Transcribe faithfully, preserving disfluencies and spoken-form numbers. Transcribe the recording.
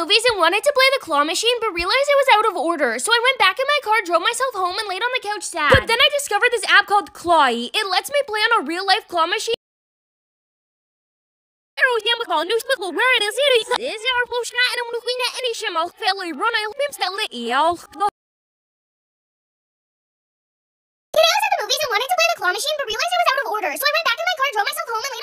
movies and wanted to play the claw machine, but realized it was out of order. So I went back in my car, drove myself home, and laid on the couch sad. But then I discovered this app called Clawy. It lets me play on a real-life claw machine. Where it is, it is our Plushie, and I'm looking at any shimmer, fairly run, I'll be still I was at the movies and wanted to play the claw machine, but realized it was out of order. So I went back in my car, drove myself home, and